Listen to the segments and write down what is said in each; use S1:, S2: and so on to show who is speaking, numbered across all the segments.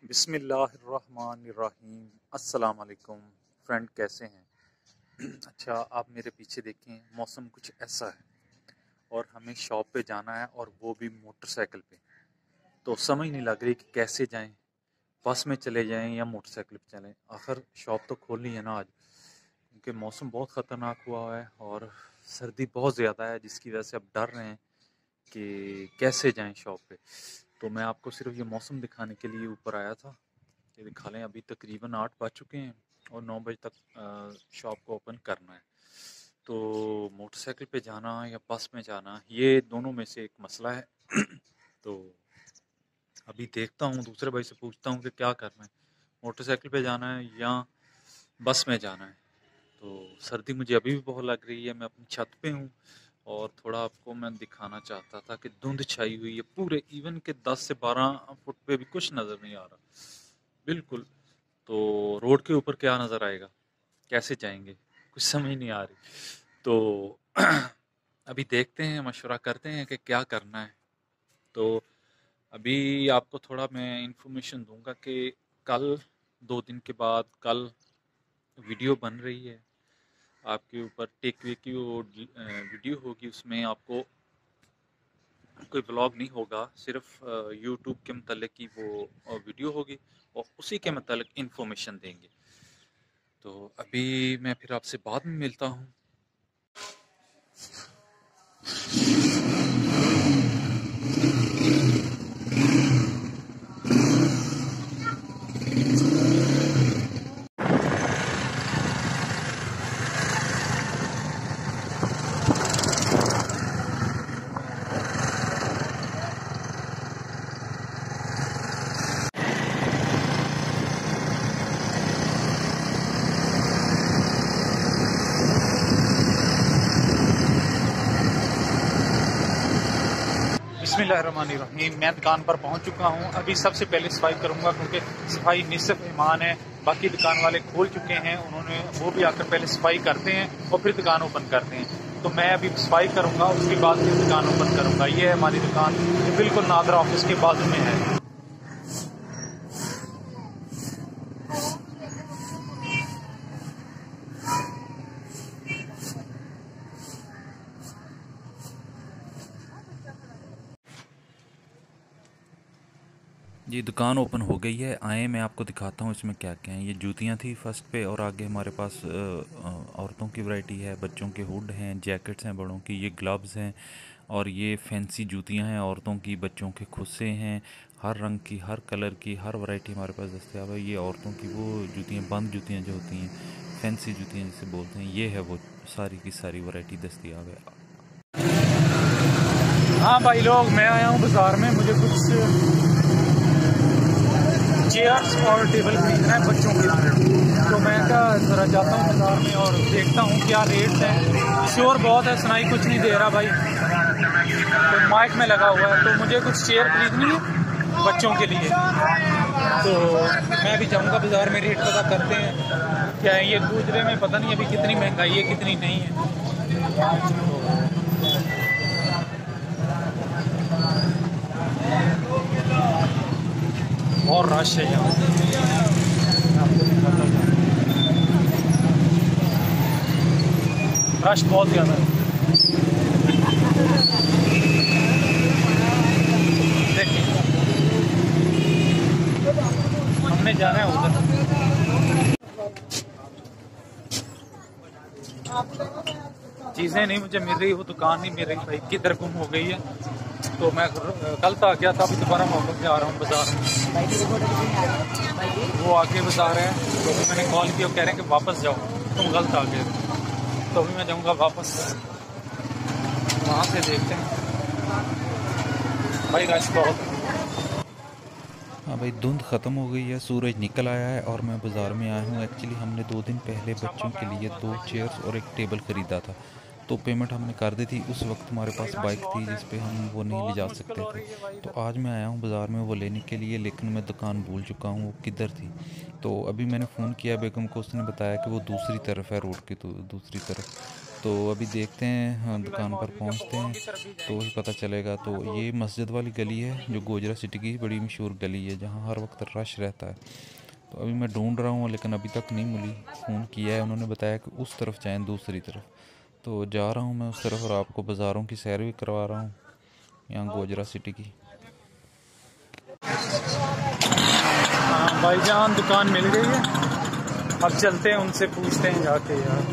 S1: बिस्मिल्लाहिर्रहमानिर्रहीम। अस्सलाम वालेकुम फ्रेंड, कैसे हैं? अच्छा, आप मेरे पीछे देखें, मौसम कुछ ऐसा है और हमें शॉप पे जाना है और वो भी मोटरसाइकिल पे। तो समझ नहीं लग रही कि कैसे जाएं, बस में चले जाएं या मोटरसाइकिल पे चलें। आखिर शॉप तो खोलनी है ना आज, क्योंकि मौसम बहुत ख़तरनाक हुआ है और सर्दी बहुत ज़्यादा है, जिसकी वजह से अब डर रहे हैं कि कैसे जाएं शॉप पे। तो मैं आपको सिर्फ ये मौसम दिखाने के लिए ऊपर आया था। ये दिखा लें, अभी तकरीबन 8 बज चुके हैं और 9 बजे तक शॉप को ओपन करना है। तो मोटरसाइकिल पे जाना या बस में जाना, ये दोनों में से एक मसला है। तो अभी देखता हूँ, दूसरे भाई से पूछता हूँ कि क्या करना है, मोटरसाइकिल पे जाना है या बस में जाना है। तो सर्दी मुझे अभी भी बहुत लग रही है, मैं अपनी छत पे हूँ और थोड़ा आपको मैं दिखाना चाहता था कि धुंध छाई हुई है पूरे, इवन के 10 से 12 फुट पे भी कुछ नज़र नहीं आ रहा बिल्कुल। तो रोड के ऊपर क्या नज़र आएगा, कैसे जाएंगे, कुछ समझ नहीं आ रही। तो अभी देखते हैं, मशवरा करते हैं कि क्या करना है। तो अभी आपको थोड़ा मैं इंफॉर्मेशन दूंगा कि कल, 2 दिन के बाद कल वीडियो बन रही है आपके ऊपर, टेक वे की वो वीडियो होगी। उसमें आपको कोई ब्लॉग नहीं होगा, सिर्फ यूट्यूब के मतलब की वो वीडियो होगी और उसी के मतलब इंफॉर्मेशन देंगे। तो अभी मैं फिर आपसे बाद में मिलता हूँ। बिस्मिल्लाहिर्रहमानिर्रहीम। मैं दुकान पर पहुंच चुका हूं। अभी सबसे पहले सफाई करूंगा, क्योंकि सफाई निस्फ़ ईमान है। बाकी दुकान वाले खोल चुके हैं, उन्होंने वो भी आकर पहले सफाई करते हैं और फिर दुकान ओपन करते हैं। तो मैं अभी सफाई करूंगा, उसके बाद फिर दुकान ओपन करूंगा। ये है हमारी दुकान, ये बिल्कुल नादरा ऑफिस के बाजू में है।
S2: ये दुकान ओपन हो गई है। आए, मैं आपको दिखाता हूँ इसमें क्या क्या है। ये जूतियाँ थी फर्स्ट पे, और आगे हमारे पास औरतों की वैरायटी है, बच्चों के हुड हैं, जैकेट्स हैं बड़ों की, ये ग्लव्स हैं, और ये फैंसी जूतियाँ हैं औरतों की, बच्चों के खुस्से हैं, हर रंग की, हर कलर की, हर वैरायटी हमारे पास दस्तियाब है। ये औरतों की वो जूतियाँ, बंद जूतियाँ जो होती हैं, फैंसी जूतियाँ जिसे बोलते हैं, ये है वो सारी की सारी वैरायटी दस्तियाब है।
S1: हाँ भाई लोग, मैं आया हूँ बाजार में, मुझे कुछ चेयर्स और टेबल खरीदना है बच्चों के लिए। तो मैं क्या ज़रा जाता हूँ बाजार में और देखता हूँ क्या रेट्स हैं। शोर बहुत है, सुनाई कुछ नहीं दे रहा भाई, तो माइक में लगा हुआ है। तो मुझे कुछ चेयर खरीदनी है बच्चों के लिए, तो मैं भी जाऊँगा बाजार में, रेट पता करते हैं क्या है। ये गुजरे में पता नहीं अभी कितनी महंगाई है कितनी नहीं है। और रश है यहाँ, आपको दिखाता हूँ, रश बहुत ज़्यादा है। देखिए, हमने जाना है उधर। चीज़ें नहीं मुझे मिल रही, वो दुकान नहीं मिल रही भाई, किधर गुम हो गई है। तो मैं कल तो आ गया था, अभी दोबारा वापस से आ रहा हूँ बाजार में। वो आगे बाजार है, तो अभी मैंने कॉल किया, कह रहे हैं कि वापस जाओ, तुम गलत आ गए। तो अभी मैं जाऊँगा वापस, वहाँ से देखते हैं भाई, रश बहुत है।
S2: हाँ भाई, धुंध ख़त्म हो गई है, सूरज निकल आया है और मैं बाज़ार में आया हूँ। एक्चुअली हमने 2 दिन पहले बच्चों के लिए 2 चेयर्स और एक टेबल ख़रीदा था, तो पेमेंट हमने कर दी थी। उस वक्त हमारे पास बाइक थी जिस पे हम वो नहीं ले जा
S1: बहुत मुश्किल
S2: सकते
S1: हो
S2: थे।
S1: रही है भाई
S2: तो
S1: इधर।
S2: आज मैं आया हूँ बाज़ार में वो लेने के लिए, लेकिन मैं दुकान भूल चुका हूँ वो किधर थी। तो अभी मैंने फ़ोन किया बेगम को, उसने बताया कि वो दूसरी तरफ है, रोड की तो दूसरी तरफ। तो अभी देखते हैं, हाँ दुकान पर पहुंचते हैं तो ही पता चलेगा। तो ये मस्जिद वाली गली है जो गोजरा सिटी की बड़ी मशहूर गली है, जहाँ हर वक्त रश रहता है। तो अभी मैं ढूंढ रहा हूँ लेकिन अभी तक नहीं मिली। फ़ोन किया है, उन्होंने बताया कि उस तरफ जाएँ, दूसरी तरफ। तो जा रहा हूँ मैं उस तरफ और आपको बाज़ारों की सैर भी करवा रहा हूँ यहाँ गोजरा सिटी की।
S1: हाँ भाईजान, दुकान मिल गई है, अब चलते हैं उनसे पूछते हैं जाके। यार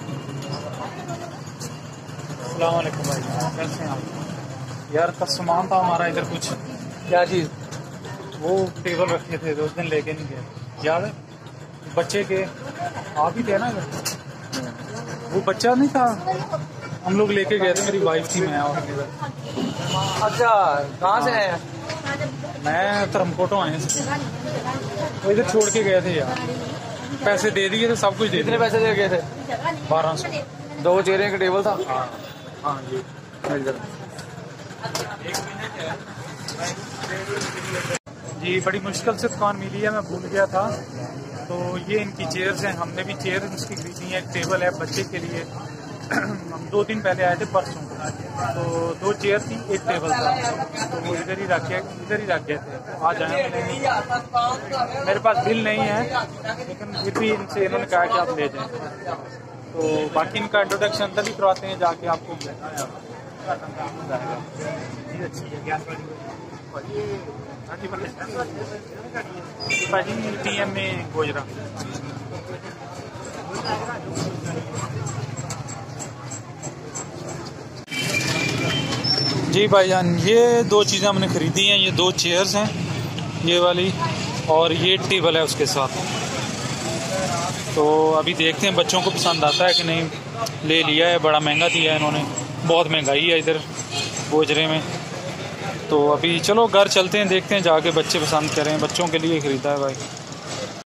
S1: अस्सलाम वालेकुम भाई, कैसे हैं आप? यार का सामान था हमारा इधर कुछ। क्या चीज़? वो टेबल रखे थे तो उस दिन लेके नहीं गए, याद है? बच्चे के आप ही थे ना इधर? वो बच्चा नहीं था, हम लोग लेके गए थे, मेरी वाइफ थी, मैं और
S3: अच्छा, कहाँ से आए?
S1: मैं धर्मकोटों आए थे, वो इधर छोड़ के गए थे यार। पैसे दे दिए थे, सब कुछ दे दिए।
S3: कितने पैसे दे गए थे?
S1: 1200।
S3: 2 चेयरें का टेबल था।
S1: हाँ जी, जी बड़ी मुश्किल से दुकान मिली है, मैं भूल गया था। तो ये इनकी चेयर्स हैं, हमने भी चेयर इसकी खरीदी है। एक टेबल है बच्चे के लिए, हम 2 दिन पहले आए थे परसों, तो 2 चेयर थी, एक टेबल था, तो वो इधर ही रख गए थे। आज आए, मेरे पास बिल नहीं है लेकिन फिर भी इनसे इन्होंने कहा कि आप ले जाएं। तो बाकी इनका इंट्रोडक्शन अंदर ही करवाते हैं जाके आपको। भाजी TM में गोजरा। जी भाईजान, ये 2 चीज़ें हमने ख़रीदी हैं। ये 2 चेयर्स हैं, ये वाली, और ये टेबल है उसके साथ। तो अभी देखते हैं बच्चों को पसंद आता है कि नहीं। ले लिया है, बड़ा महंगा दिया है इन्होंने, बहुत महंगाई है इधर गोजरे में। तो अभी चलो घर चलते हैं, देखते हैं जाके बच्चे पसंद करें, बच्चों के लिए ख़रीदा है भाई।